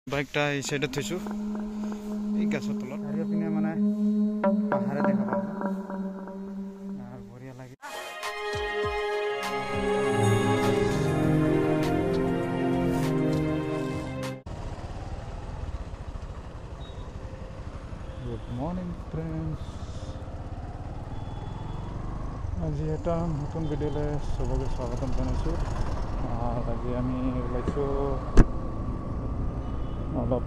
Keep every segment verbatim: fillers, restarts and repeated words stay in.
বাইকটা এই সাইডে থৈছো এই গাছৰ তলত আৰু পিনে মানে পাহাৰে দেখা পাব আৰু বঢ়িয়া লাগে গুড মৰ্নিং ফ্ৰেন্ডস আজি এটা নতুন ভিডিঅ'লৈ সবকে স্বাগতম জনাইছোঁ আজি আমি ওলাইছোঁ অলপ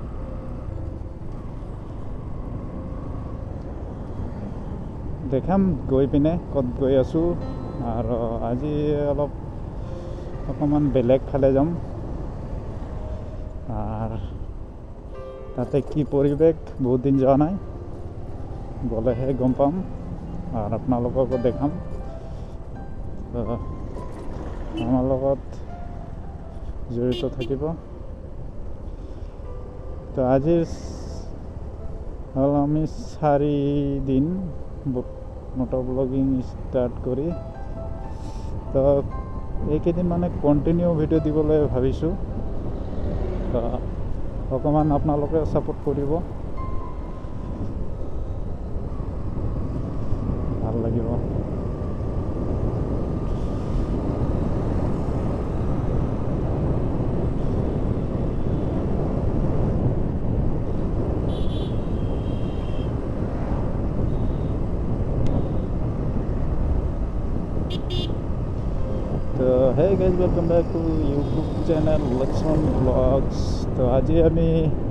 দেখাম গৈ পিনে ক'ত গৈ আছোঁ আৰু আজি অলপ অকণমান বেলেগ ফালে যাম আৰু তাতে কি পৰিৱেশ বহুত দিন যোৱা নাই গ'লেহে গম পাম আৰু আপোনালোককো দেখাম আমাৰ লগত জড়িত থাকিব তো আজি হ'ল আমি চাৰি দিন মটৰ ব্লগিং ষ্টাৰ্ট কৰি তো এইকেইদিন মানে কণ্টিনিউ ভিডিঅ' দিবলৈ ভাবিছোঁ তো অকণমান আপোনালোকে ছাপোৰ্ট কৰিব ভাল লাগিব তো hey guys welcome back to YouTube channel Laxman vlogs তো আজি আমি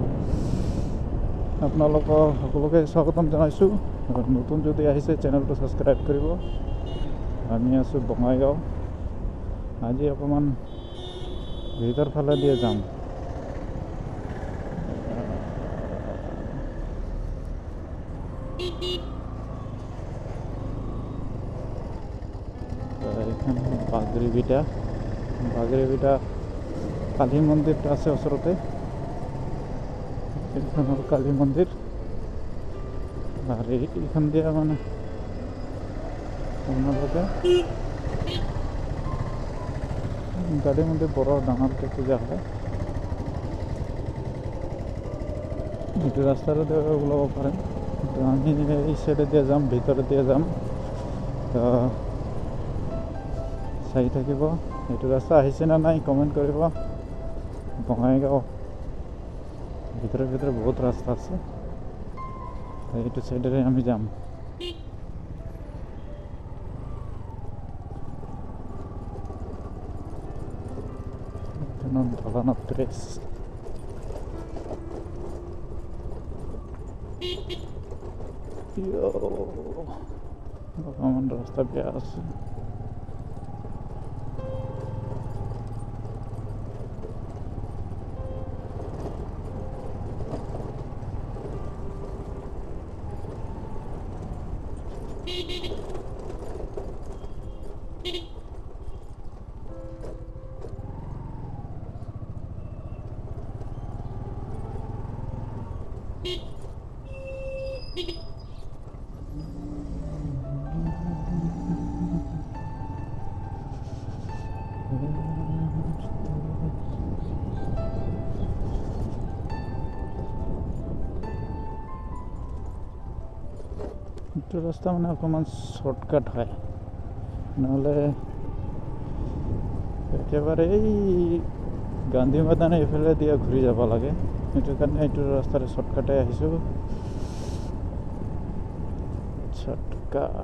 আপোনালোকক সকলোকে স্বাগতম জনাইছোঁ আৰু নতুন যদি আহিছে চেনেলটো ছাবস্ক্ৰাইব কৰিব আমি আছোঁ বঙাইগাঁও আজি অকণমান ভিতৰ ফালে দিয়ে যাম এখানে বাগরিবিটা বাগরিবিটা কালী মন্দিরটা আছে ওচৰতে এইখন হ'ল কালী মন্দিৰ আৰু এইখন দিয়া মানে আপোনালোকে কালী মন্দিৰ বৰ ডাঙৰকৈ পূজা হয় এইটো ৰাস্তাতে ওলাব পাৰে তো আমি এই চাইডে দিয়ে যাম ভিতৰত দিয়ে যাম তো চাই থাকিব এইটো ৰাস্তা আহিছে না নাই কমেণ্ট কৰিব বঙাইগাঁও ভিতৰে ভিতৰে বহুত ৰাস্তা আছে এইটো চাইডেৰে আমি যাম ধলানা প্ৰেছ অকণমান ৰাস্তা বেয়া আছে এইটো ৰাস্তা মানে অকণমান শ্বৰ্টকাট হয় নহ'লে একেবাৰে এই গান্ধী মৈদান এইফালে দিয়া ঘূৰি যাব লাগে সেইটো কাৰণে এইটো ৰাস্তাৰে শ্বৰ্টকাটে আহিছোঁ শ্বৰ্টকাট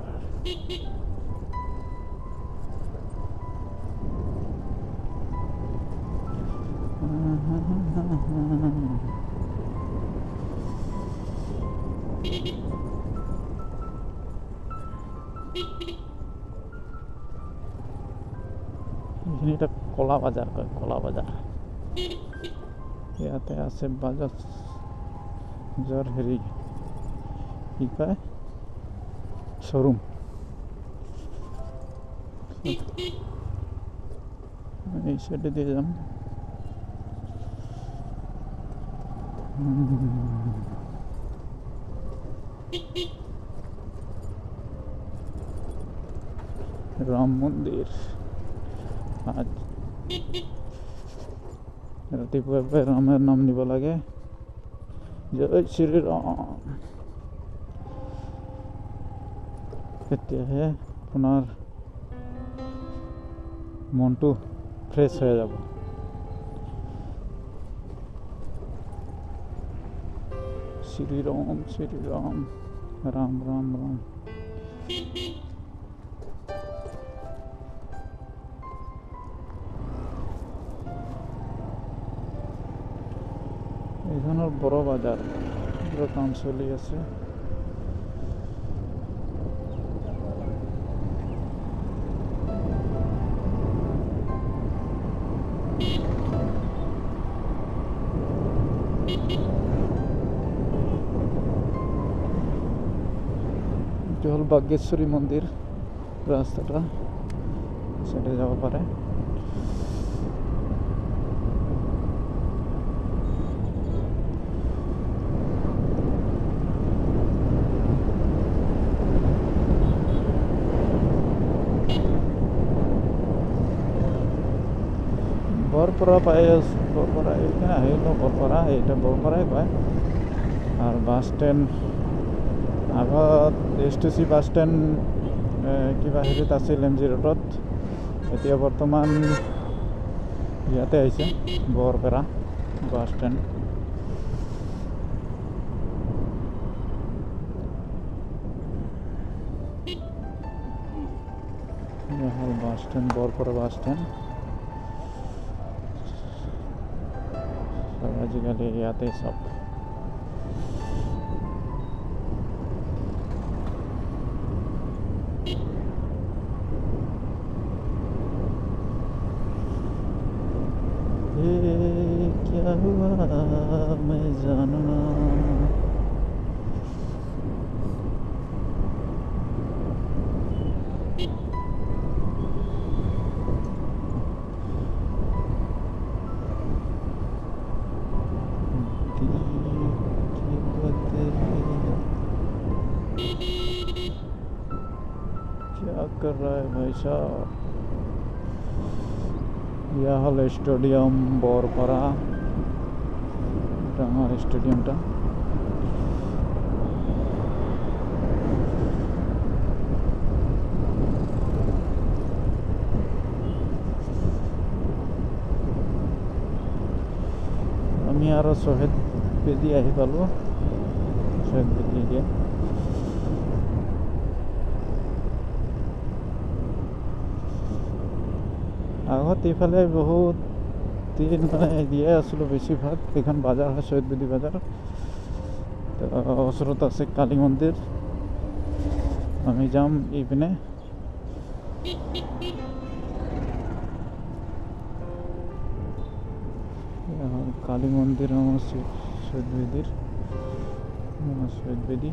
এইখিনিটা কলা বাজাৰ কয় কলা বাজাৰ ইয়াতে আছে বাজাজৰ হেৰি কি কয় শ্ব'ৰুম এই চাইডে দিয়ে যাম राम मंदिर आज रातिपुवा रामेर नाम निब लागे। জয় শ্ৰীৰাম। তেতিয়াহে আপোনাৰ মনটো ফ্ৰেছ হৈ যাব। শ্ৰীৰাম শ্ৰীৰাম ৰাম ৰাম ৰাম। এইখনৰ বড় বাজাৰ কাম চলি আছে। এইটো হ'ল বাগেশ্বৰী মন্দিৰ ৰাস্তাটা, চাইডে যাব পাৰে। বৰপৰা পাই আছো, বৰপৰা এইখানে আহিলোঁ। বৰপৰা এইটা বৰপৰাই কয়। আৰু বাছ ষ্টেণ্ড আগত S T C bus stand কিবা হেৰিত আছিল এম জি ৰোডত, এতিয়া বৰ্তমান ইয়াতে আহিছে বৰপেৰা বাছ ষ্টেণ্ড। এয়া হ'ল bus stand, Barpeta bus stand. আজিকালি ইয়াতে চব। क्या हुआ मैं जानू ना। क्या कर रहा है भाई साहब। ইয়া হল স্টেডিয়াম বরপাড়া, এটা আমার স্টেডিয়ামটা। আমি আরো শহীদ বেদি আহি পালো, শহীদ বেদি দিয়ে আগত এইফালে বহুত দিন মানে দিয়ে আছিলোঁ বেছিভাগ। এইখন বাজাৰ হয় শহীদ বেদী বাজাৰ, ওচৰত আছে কালী মন্দিৰ। আমি যাম এইপিনে। কালী মন্দিৰ আমাৰ শহীদ বেদীৰ শহীদ বেদী।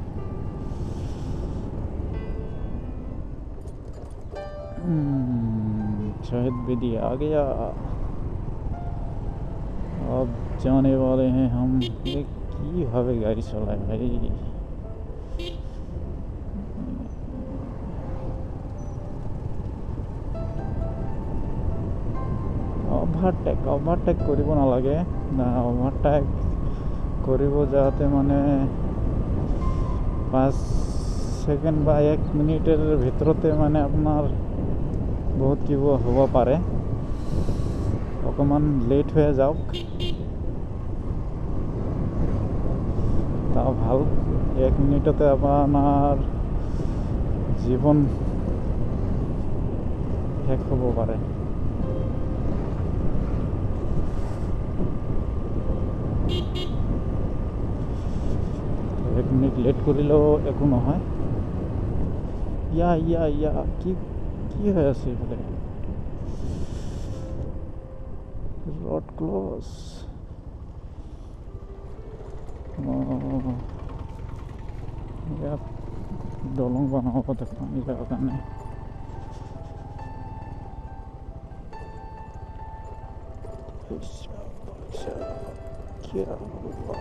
शहीद बेदी आ गया। अब जाने वाले हैं हम। ये की भावे गाड़ी चलाए भाई। ओभारटेक ओभारटेक करिब नालागे ना। ओभारटेक करिब जाते माने पाँच सेकेंड बा एक मिनिटर भितरते माने अपनार बहुत किबा হ'ব পাৰে। অকমান লেট হৈ যাওক তাও ভাল। এক মিনিটতে আপোনাৰ জীৱন শেষ হ'ব পাৰে। এক মিনিট লেট কৰিলেও একো নহয়। ইয়া ইয়া ইয়া কি কি হৈ আছে এইফালে। road close. Oh, ya dolong banaw ko ta pani jaga kane. Kya hua?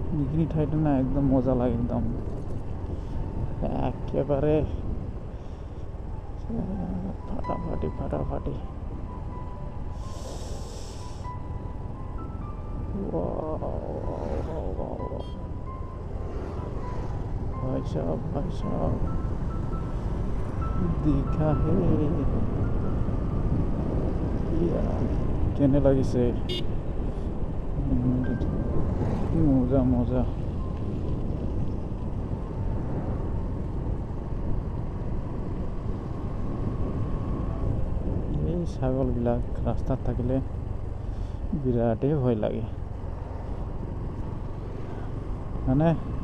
এইখিনি ঠাইতো না একদম মজা লাগে, একদম একেবাৰে ফাটাফাটি ফাটাফাটি। भाई साहब भाई साहब दीघा है केने লাগিছে মজা মজা। এই ছাগলবিলাক ৰাস্তাত থাকিলে বিৰাটেই ভয় লাগে, মানে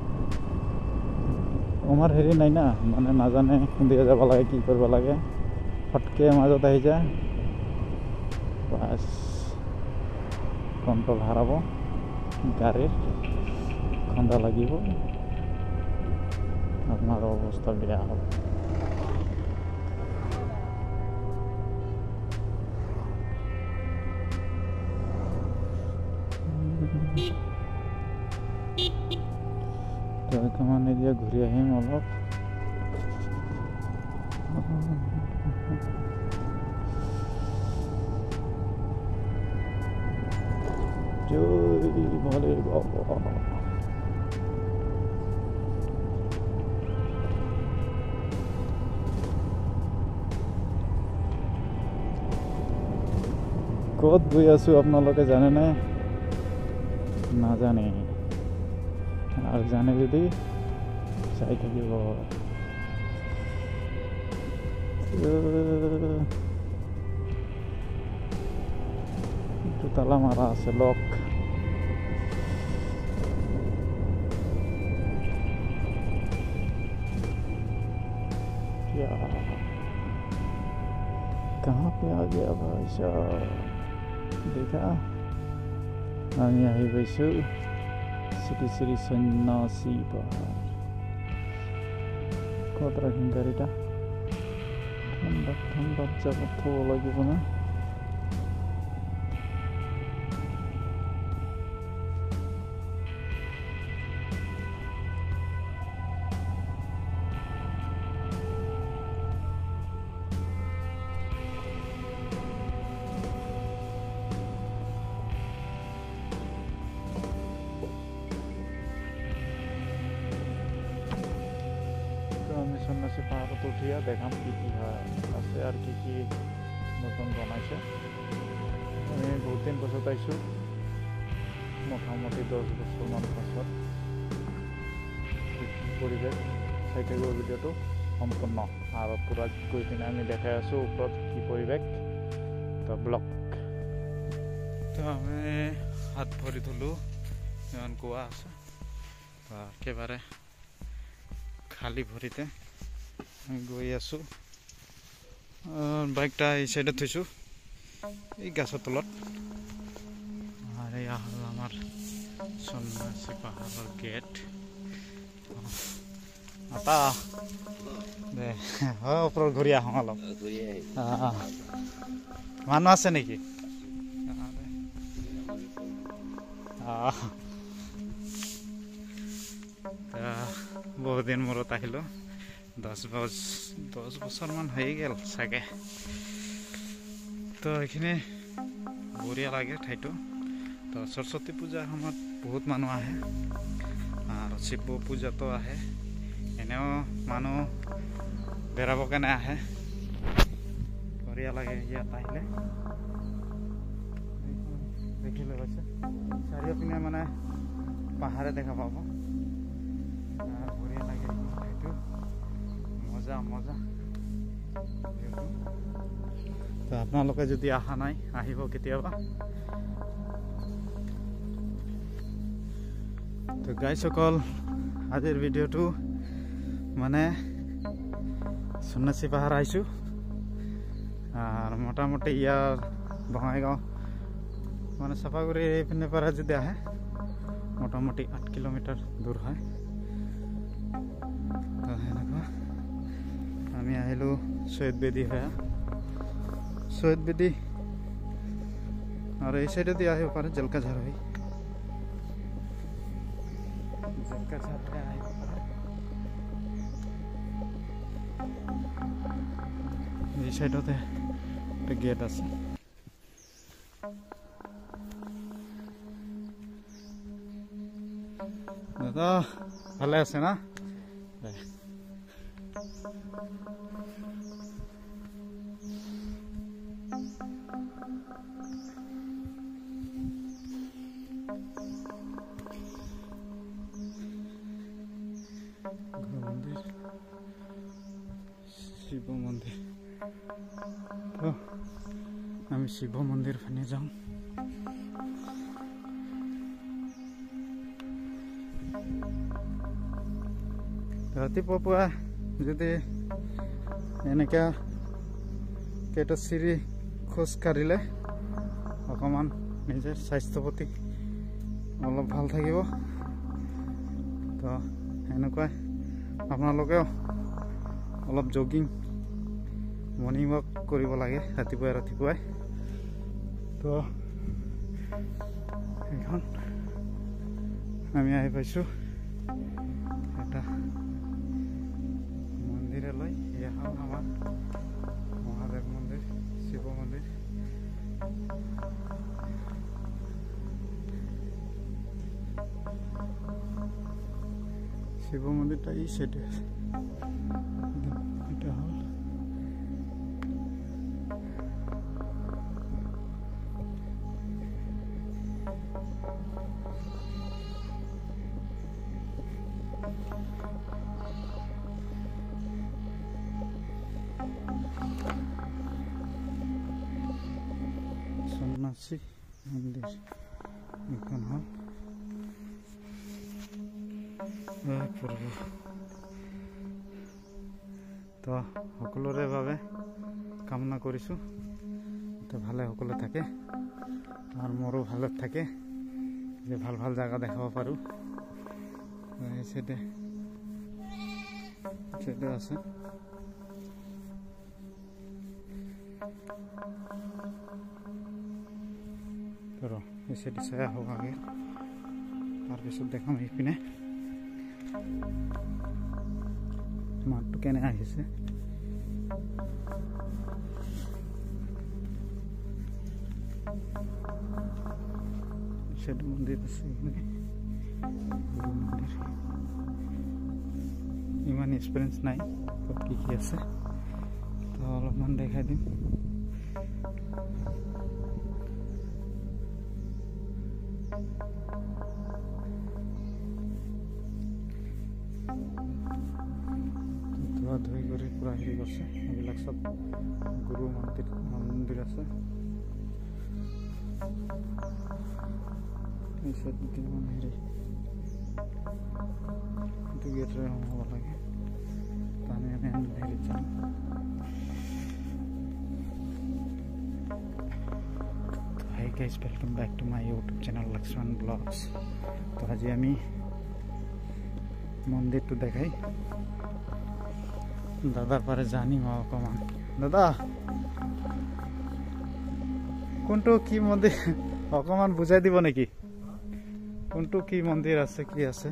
আমাৰ হেৰি নাই না, মানে নাজানে কোনদিকে যাব লাগে কি কৰিব লাগে, ফটকে মাজত আহি যায়, বাছ কণ্ট্ৰল হাৰাব, গাড়ীৰ খুন্দা লাগিব, আপোনাৰ অৱস্থা বেয়া হ'ব। তো অকণমান এতিয়া ঘূৰি আহিম অলপ। জয় ভোলে বাবা। ক'ত গৈ আছো আপোনালোকে জানেনে? নাজানে, আৰু জানে যদি চাই থাকিব। তালা মাৰা আছে, লক। कहाँ पे आ गया भाई साहब? देखा, আমি আহি পাইছোঁ শ্ৰী শ্ৰী সন্ন্যাসী পাহাৰ। ক'ত ৰাখিম গাড়ীটা? ঠাণ্ডাত ঠাণ্ডাত যাব থ'ব লাগিব না। আমি সন্ন্যাসী পাহাড়ত উঠিয়া দেখাম কি কি আছে আর কি কি নতুন বনাইছে। আমি বহুত দিন পাছত আইছোঁ, মোটামুটি দহ বছৰমান পাছত। পৰিৱেশ চাই থাকিব ভিডিঅ'টো সম্পূৰ্ণ, আৰু পূৰা গৈ পিনে আমি দেখাই আছোঁ ওপৰত কি পৰিৱেশ। তো ব্লক তো আমি হাত ভৰি ধুলোঁ, ইমান কোৱা আছে, একেবাৰে খালি ভৰিতে আমি গৈ আছোঁ। বাইকটা এই সাইডে থৈছোঁ, এই গাছৰ তলত। আৰু এয়া হ'ল আমাৰ সন্ন্যাসী পাহাৰৰ গেট। আটা দে হয়, ওপৰত ঘূৰি আহোঁ অলপ। মানুহ আছে নেকি? বহুত দিন মূৰত আহিলোঁ, দহ বছ দহ বছৰমান হৈ গ'ল চাগে। তো এইখিনি বঢ়িয়া লাগে ঠাইটো। তো সৰস্বতী পূজাৰ সময়ত বহুত মানুহ আহে, আৰু শিৱ পূজাতো আহে, এনেও মানুহ বেৰাবৰ কাৰণে আহে। বঢ়িয়া লাগে ইয়াত আহিলে। দেখিলে পাইছে চাৰিওপিনে মানে পাহাৰে দেখা পাব, বঢ়িয়া লাগে ঠাইটো, মজা মজা। তো আপোনালোকে যদি অহা নাই, আহিব কেতিয়াবা। তো গাইসকল, আজিৰ ভিডিঅ'টো মানে সন্ন্যাসী পাহাৰ আহিছোঁ, আৰু মোটামুটি ইয়াৰ বঙাইগাঁও মানে চাপাগুৰি এইপিনে পৰা যদি আহে মোটামুটি আঠ কিলোমিটাৰ দূৰ হয়। তো সেনেকুৱা আমি আহিলোঁ সৈয়দ বেদী হৈ, সৈয়দ বেদী, আৰু এই চাইডেদি আহিব পাৰে জলকাঝাৰ হৈ। जक्का छात्र आए এই সাইডতে একটা গেট আছে দাদা ভালো আছে না मंदिर शिव मंदिर तो आम शिव मंदिर फाने जाऊँ रातिपुवा যদি এনেকা কেইটা চিৰি খোজ কাঢ়িলে অকমান নিজৰ স্বাস্থ্য প্ৰতি অলপ ভাল থাকিব তো এনেকুৱা আপোনালোকেও অলপ জগিং মৰ্নিং ৱাক কৰিব লাগে ৰাতিপুৱা ৰাতিপুৱাই তো এখন আমি আহি পাইছো এটা মন্দিৰলৈ এয়া হ'ল আমাৰ মহাদেৱ মন্দিৰ শিৱ মন্দিৰ শিৱ মন্দিৰটা এই সাইডে আছে এটা হল সন্ন্যাসী মন্দির এখন হল তো সকলোৰে বাবে কামনা কৰিছোঁ তো ভালে সকলো থাকে আৰু মোৰো ভালে থাকে যে ভাল ভাল জায়গা দেখাব পাৰোঁ এই সাইডে সাইডে আছে তো এই সাইডে চাই আহোঁ আগে তাৰপিছত দেখাম এইপিনে মাঠটো কেনে আহিছে সেটা মন্দিৰ আছে এখানে মন্দিৰ ইমান এক্সপিৰিয়েন্স নাই ক'ত কি কি আছে তো অলপমান দেখাই দিম ধুই কৰি পুৰা হেৰি কৰিছে এইবিলাক সব গুৰু মন্দিৰ মন্দিৰ আছে এই সাইডে মানে হেৰি এইটো গেটৰে হ'ব লাগে তানে আমি হেৰি যাম hi guys welcome back to my YouTube channel Laxman vlogs तो আজি আমি মন্দিৰটো দেখাই দাদার পারে জানি অকমান দাদা কোনটো কি মন্দির অকমান বুঝাই দিব নাকি কোনটো কি মন্দির আছে কি আছে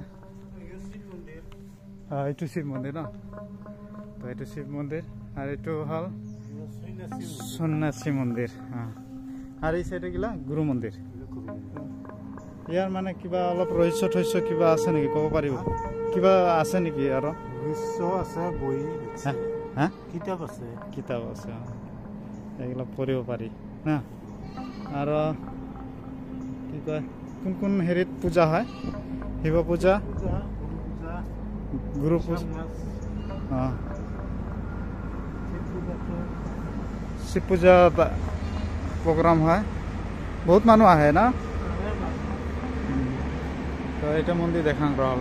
হ্যাঁ এইটো শিব মন্দির না তো এইটো শিব মন্দির আর এইটো হল সন্ন্যাসী মন্দির হ্যাঁ আর এই সাইডে গিলা গুরু মন্দির ইয়ার মানে কিবা অলপ রহস্য থৈছ কিবা আছে নাকি কব পাৰিব কিবা আছে নেকি আৰু রহস্য আছে বই হ্যাঁ হ্যাঁ কিতাব আছে কিতাব আছে এগুলা পঢ়িব পাৰি না আৰু কি কয় কোন কোন হেৰিত পূজা হয় শিৱ পূজা গুৰু পূজা অঁ শিৱ পূজা প্রোগ্রাম হয় বহুত মানুষ আহে না তো এটা মন্দির দেখান রহল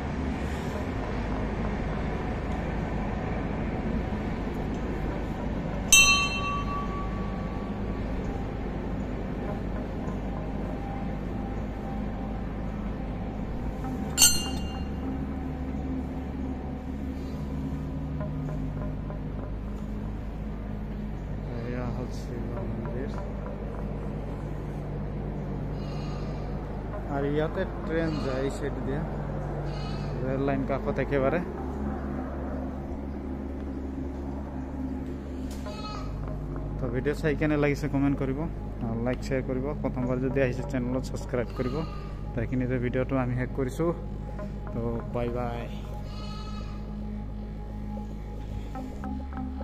मंदिर और यहाँ ट्रेन जाए साइड दिया ৰেল লাইন কাষত একেবাৰে তো ভিডিঅ' চাই কেনে লাগিছে কমেণ্ট কৰিব আৰু লাইক শ্বেয়াৰ কৰিব প্ৰথমবাৰ যদি আহিছে চেনেলত ছাবস্ক্ৰাইব কৰিব তো এইখিনিতে ভিডিঅ'টো আমি শেষ কৰিছোঁ তো বাই বাই